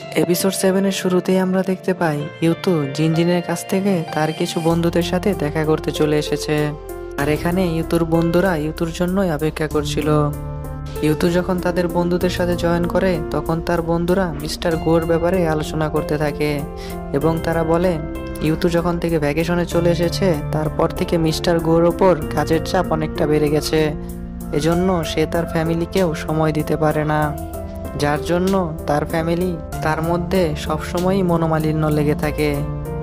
Episode 7 এর শুরুতেই আমরা দেখতে পাই ইউতু জিনজিনের কাছ থেকে তার কিছু বন্ধুদের সাথে দেখা করতে চলে এসেছে। আর এখানে ইউতুর বন্ধুরা ইউতুর জন্যই অপেক্ষা করছিল। ইউতু যখন তাদের বন্ধুদের সাথে জয়েন করে তখন তার বন্ধুরা মিস্টার গোর ব্যাপারে আলোচনা করতে থাকে এবং তারা বলে ইউতু যখন থেকে ভ্যাকেশনে চলে এসেছে তারপর থেকে মিস্টার গোর ওপর কাজের চাপ অনেকটা বেড়ে গেছে, এজন্য সে তার ফ্যামিলিকেও সময় দিতে পারে না, যার জন্য তার ফ্যামিলি তার মধ্যে সবসময়ই মনোমালিন্য লেগে থাকে।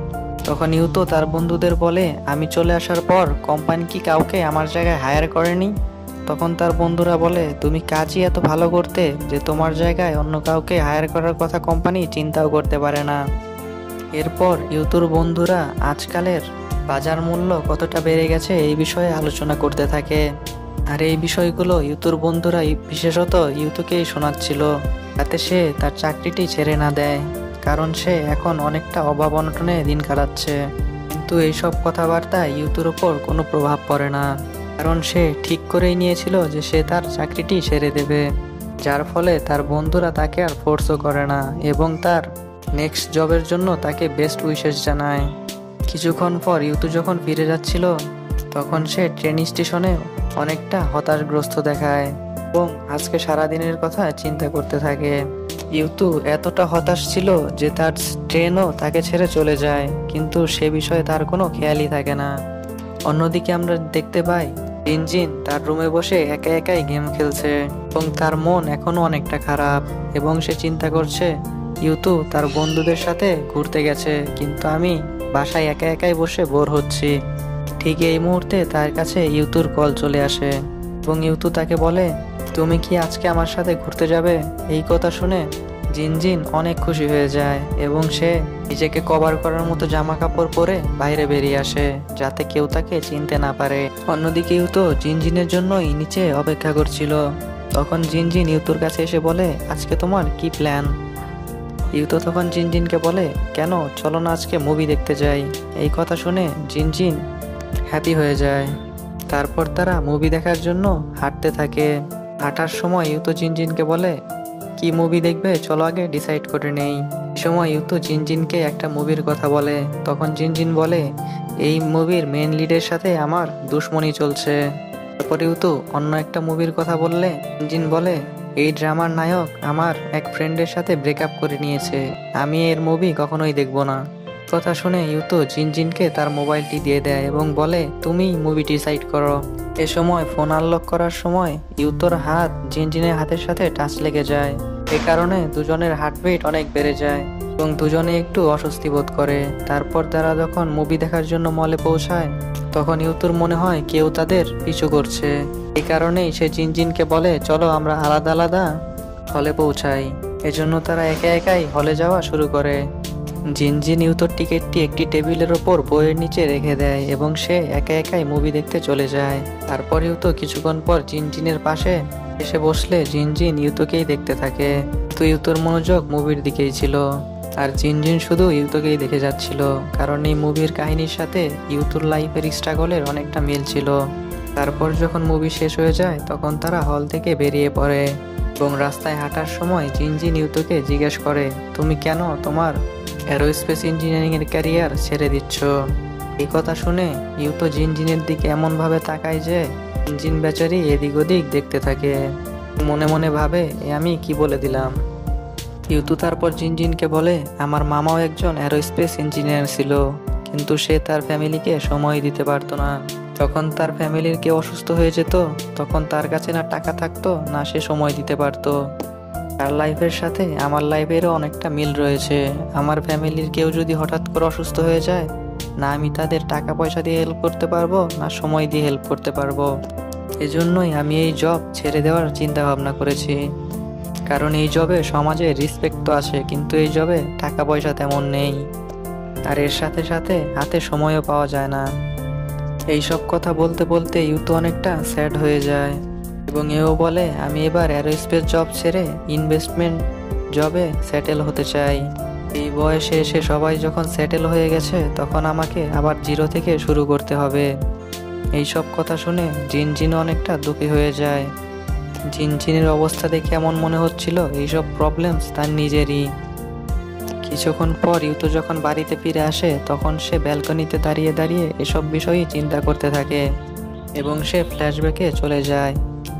তখন ইউতো তার বন্ধুদের বলে আমি চলে আসার পর কোম্পানি কি কাউকে আমার জায়গায় হায়ার করেনি? তখন তার বন্ধুরা বলে তুমি কাজই এত ভালো করতে যে তোমার জায়গায় অন্য কাউকে হায়ার করার কথা কোম্পানি চিন্তাও করতে পারে না। এরপর ইউতুর বন্ধুরা আজকালের বাজার মূল্য কতটা বেড়ে গেছে এই বিষয়ে আলোচনা করতে থাকে। আর এই বিষয়গুলো ইউতুর বন্ধুরা বিশেষত ইউতুকেই শোনাচ্ছিল যাতে সে তার চাকরিটি ছেড়ে না দেয়, কারণ সে এখন অনেকটা অভাব অনটনে দিন কাটাচ্ছে। কিন্তু এইসব কথাবার্তা ইউতুর ওপর কোনো প্রভাব পড়ে না, কারণ সে ঠিক করেই নিয়েছিল যে সে তার চাকরিটি ছেড়ে দেবে, যার ফলে তার বন্ধুরা তাকে আর ফোর্সও করে না এবং তার নেক্সট জবের জন্য তাকে বেস্ট উইশেস জানায়। কিছুক্ষণ পর ইউতু যখন ফিরে যাচ্ছিল তখন সে ট্রেন স্টেশনে অনেকটা হতাশগ্রস্ত দেখায় এবং আজকে সারাদিনের কথা চিন্তা করতে থাকে। ইউতু এতটা হতাশ ছিল যে তার ট্রেনও তাকে ছেড়ে চলে যায়, কিন্তু সে বিষয়ে তার কোনো খেয়ালই থাকে না। অন্যদিকে আমরা দেখতে পাই জিনজিন তার রুমে বসে একা একাই গেম খেলছে এবং তার মন এখনো অনেকটা খারাপ এবং সে চিন্তা করছে ইউতু তার বন্ধুদের সাথে ঘুরতে গেছে, কিন্তু আমি বাসায় একা একাই বসে বোর হচ্ছি। ঠিক এই মুহূর্তে তার কাছে ইউতুর কল চলে আসে এবং ইউতু তাকে বলে তুমি কি আজকে আমার সাথে ঘুরতে যাবে? এই কথা শুনে জিনজিন অনেক খুশি হয়ে যায় এবং সে নিজেকে কভার করার মতো জামা কাপড় পরে বাইরে বেরিয়ে আসে যাতে কেউ তাকে চিনতে না পারে। অন্যদিকে ইউতো জিনজিনের জন্যই নিচে অপেক্ষা করছিল। তখন জিনজিন ইউতুর কাছে এসে বলে আজকে তোমার কি প্ল্যান? ইউতো তখন জিনজিনকে বলে কেন, চলো না আজকে মুভি দেখতে যাই। এই কথা শুনে জিনজিন হ্যাপি হয়ে যায়। তারপর তারা মুভি দেখার জন্য হাঁটতে থাকে। হাঁটার সময় ইউতো জিনজিনকে বলে কি মুভি দেখবে চলো আগে ডিসাইড করে নেই। এই সময় ইউতো জিনজিনকে একটা মুভির কথা বলে। তখন জিনজিন বলে এই মুভির মেন লিডের সাথে আমার দুশ্মনী চলছে। তারপর ইউতো অন্য একটা মুভির কথা বললে জিনজিন বলে এই ড্রামার নায়ক আমার এক ফ্রেন্ডের সাথে ব্রেকআপ করে নিয়েছে, আমি এর মুভি কখনোই দেখবো না। কথা শুনে ইউতো জিনজিনকে তার মোবাইলটি দিয়ে দেয় এবং বলে তুমি মুভি ডিসাইড করো। এ সময় ফোন আনলক করার সময় ইউতোর হাত জিনজিনের হাতের সাথে টাচ লেগে যায়। এ কারণে দুজনের হার্টবিট অনেক বেড়ে যায় এবং দুজনে একটু অস্বস্তি বোধ করে। তারপর তারা যখন মুভি দেখার জন্য মলে পৌঁছায় তখন ইউতোর মনে হয় কেউ তাদের পিছু করছে। এই কারণেই সে জিনজিনকে বলে চলো আমরা আলাদা আলাদা হলে পৌঁছাই। এজন্য তারা একা একাই হলে যাওয়া শুরু করে। জিনজিন ইউতোর টিকিটটি একটি টেবিলের ওপর বইয়ের নিচে রেখে দেয় এবং সে একা একাই মুভি দেখতে চলে যায়। তারপর ইউতো কিছুক্ষণ পর জিনজিনের পাশে এসে বসলে জিনজিন ইউতোকেই দেখতে থাকে। তো ইউতোর মনোযোগ মুভির দিকেই ছিল আর জিনজিন শুধু ইউতোকেই দেখে যাচ্ছিল, কারণ এই মুভির কাহিনীর সাথে ইউতোর লাইফের স্ট্রাগলের অনেকটা মিল ছিল। তারপর যখন মুভি শেষ হয়ে যায় তখন তারা হল থেকে বেরিয়ে পড়ে এবং রাস্তায় হাঁটার সময় জিনজিন ইউতোকে জিজ্ঞেস করে তুমি কেন তোমার এরোস্পেস ইঞ্জিনিয়ারিং এর ক্যারিয়ার ছেড়ে দিচ্ছ? এই কথা শুনে ইউতো জিনজিনের দিকে এমন ভাবে তাকায় যে জিনজিন বেচারি এদিক ওদিক দেখতে থাকে, মনে মনে ভাবে আমি কি বলে দিলাম। ইউতো তারপর জিনজিনকে বলে আমার মামাও একজন এরোস্পেস ইঞ্জিনিয়ার ছিল, কিন্তু সে তার ফ্যামিলিকে সময় দিতে পারতো না। যখন তার ফ্যামিলির কেউ অসুস্থ হয়ে যেত তখন তার কাছে না টাকা থাকতো না সে সময় দিতে পারতো। তার লাইফের সাথে আমার লাইফেরও অনেকটা মিল রয়েছে। আমার ফ্যামিলির কেউ যদি হঠাৎ করে অসুস্থ হয়ে যায়, না আমি তাদের টাকা পয়সা দিয়ে হেল্প করতে পারবো না সময় দিয়ে হেল্প করতে পারবো। এজন্যই আমি এই জব ছেড়ে দেওয়ার চিন্তা ভাবনা করেছি, কারণ এই জবে সমাজে রেসপেক্ট তো আছে কিন্তু এই জবে টাকা পয়সা তেমন নেই, আর এর সাথে সাথে হাতে সময়ও পাওয়া যায় না। এইসব কথা বলতে বলতে ইউতো অনেকটা স্যাড হয়ে যায় এবং এও বলে আমি এবার এরোস্পেস জব ছেড়ে ইনভেস্টমেন্ট জবে সেটেল হতে চাই। এই বয়সে এসে সবাই যখন সেটেল হয়ে গেছে তখন আমাকে আবার জিরো থেকে শুরু করতে হবে। এইসব কথা শুনে জিনজিন অনেকটা দুঃখী হয়ে যায়। জিনজিনের অবস্থা দেখে এমন মনে হচ্ছিল এইসব প্রবলেমস তার নিজেরই। কিছুক্ষণ পর ইউতো যখন বাড়িতে ফিরে আসে তখন সে ব্যালকনিতে দাঁড়িয়ে দাঁড়িয়ে এসব বিষয়ই চিন্তা করতে থাকে এবং সে ফ্ল্যাশব্যাকে চলে যায়।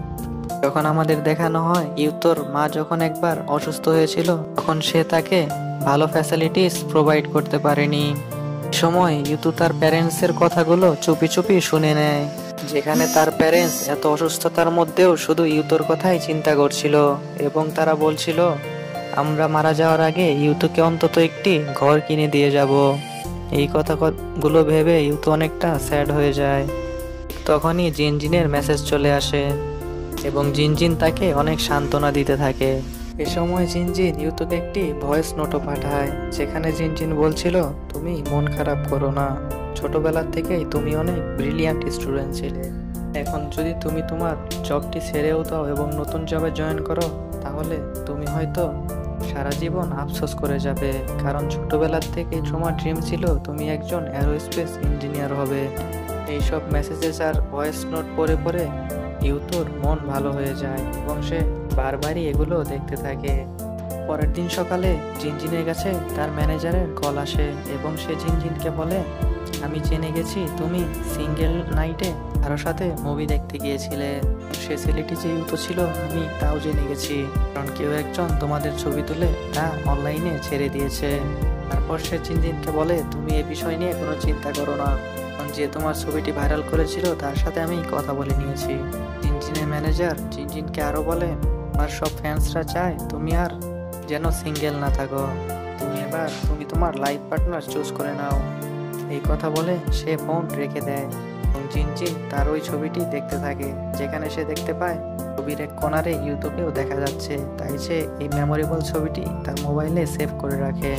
যখন আমাদের দেখানো হয় ইউতোর মা যখন একবার অসুস্থ হয়েছিল তখন সে তাকে ভালো ফ্যাসিলিটিস প্রোভাইড করতে পারেনি। সময় ইউতো তার প্যারেন্টসের কথাগুলো চুপি চুপি শুনে নেয়, যেখানে তার প্যারেন্টস এত অসুস্থতার মধ্যেও শুধু ইউতোর কথাই চিন্তা করছিল এবং তারা বলছিল আমরা মারা যাওয়ার আগে ইউতোকে অন্তত একটি ঘর কিনে দিয়ে যাব। এই কথাগুলো ভেবে ইউতো অনেকটা স্যাড হয়ে যায়। তখনই জিনজিনের মেসেজ চলে আসে এবং জিনজিন তাকে অনেক সান্ত্বনা দিতে থাকে। এ সময় জিনজিন ইউতোকে একটি ভয়েস নোটও পাঠায়, যেখানে জিনজিন বলছিল তুমি মন খারাপ করো না, ছোটবেলার থেকেই তুমি অনেক ব্রিলিয়ান্ট স্টুডেন্ট ছিলে। এখন যদি তুমি তোমার জবটি ছেড়েও দাও এবং নতুন জবে জয়েন করো তাহলে তুমি হয়তো সারা জীবন আফসোস করে যাবে, কারণ ছোটবেলার থেকেই তোমার ড্রিম ছিল তুমি একজন এরোস্পেস ইঞ্জিনিয়ার হবে। এইসব মেসেজেস আর ভয়েস নোট পড়ে পড়ে ইউতোর মন ভালো হয়ে যায় এবং সে বারবারই এগুলো দেখতে থাকে। পরের দিন সকালে জিনজিনের কাছে তার ম্যানেজারের কল আসে এবং সে জিনজিনকে বলে আমি জেনে গেছি তুমি সিঙ্গেল নাইটে কারোর সাথে মুভি দেখতে গিয়েছিলে। সে ছেলেটি যে ইউতো ছিল আমি তাও জেনে গেছি, কারণ কেউ একজন তোমাদের ছবি তুলে তা অনলাইনে ছেড়ে দিয়েছে। তারপর সে জিনজিনকে বলে তুমি এই বিষয় নিয়ে কোনো চিন্তা করো না, যে তোমার ছবিটি ভাইরাল করেছিল তার সাথে আমি কথা বলে নিয়েছি। জিনজিনের ম্যানেজার জিনজিনকে আরো বলে আমার সব ফ্যান্সরা চায় তুমি আর যেন সিঙ্গেল না থাকো, তুমি তোমার লাইফ পার্টনার চুজ করে নাও। এই কথা বলে সে ফোন রেখে দেয় এবং জিনজিন তার ওই ছবিটি দেখতে থাকে, যেখানে সে দেখতে পায় ছবির এক কোণারে ইউতুবেও দেখা যাচ্ছে। তাই সে এই মেমোরেবল ছবিটি তার মোবাইলে সেভ করে রাখে।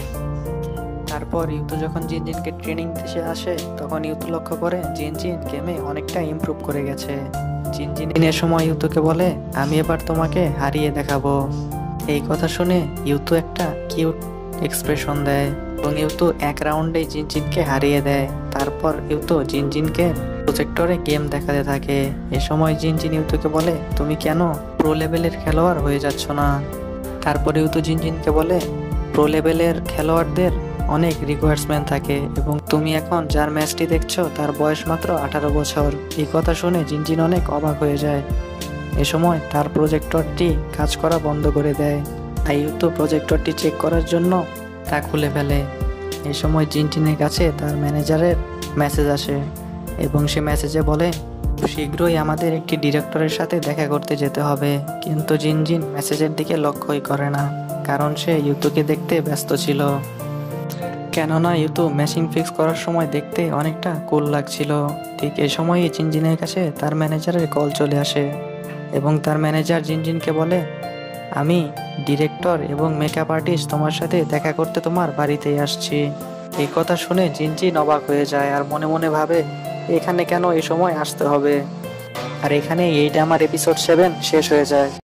তারপর ইউতো যখন জিনজিনকে ট্রেনিং দিতে আসে তখন ইউতো লক্ষ্য করে জিনজিন গেমে অনেকটা ইমপ্রুভ করে গেছে। জিনজিনের সময় ইউতোকে বলে আমি এবার তোমাকে হারিয়ে দেখাবো। এই কথা শুনে ইউতো একটা কিউট এক্সপ্রেশন দেয় এবং ইউতো এক রাউন্ডে জিনজিনকে হারিয়ে দেয়। তারপর ইউতো জিনজিনকে প্রজেক্টরে গেম দেখাতে থাকে। এ সময় জিনজিন ইউতোকে বলে তুমি কেন প্রো লেভেলের খেলোয়াড় হয়ে যাচ্ছ না। তারপর ইউতো জিনজিনকে বলে প্রো লেভেলের খেলোয়াড়দের অনেক রিকোয়ারমেন্ট থাকে এবং তুমি এখন যার ম্যাচটি দেখছো তার বয়স মাত্র 18 বছর। এই কথা শুনে জিনজিন অনেক অবাক হয়ে যায়। এ সময় তার প্রজেক্টরটি কাজ করা বন্ধ করে দেয়। তাই ইউতো প্রজেক্টরটি চেক করার জন্য তা খুলে ফেলে। এই সময় জিনজিনের কাছে তার ম্যানেজারের মেসেজ আসে এবং সে মেসেজে বলে শীঘ্রই আমাদের একটি ডিরেক্টরের সাথে দেখা করতে যেতে হবে। কিন্তু জিনজিন মেসেজের দিকে লক্ষ্যই করে না, কারণ সে ইউতোকে দেখতে ব্যস্ত ছিল। কেননা ইউতো মেশিন ফিক্স করার সময় দেখতে অনেকটা কুল লাগছিল। ঠিক এই সময়ই জিনজিনের কাছে তার ম্যানেজারের কল চলে আসে এবং তার ম্যানেজার জিনজিনকে বলে আমি ডিরেক্টর এবং মেকআপ আর্টিস্ট তোমার সাথে দেখা করতে তোমার বাড়িতেই আসছি। এই কথা শুনে জিনজিন অবাক হয়ে যায় আর মনে মনে ভাবে এখানে কেন এই সময় আসতে হবে। আর এখানে এইটা আমার এপিসোড 7 শেষ হয়ে যায়।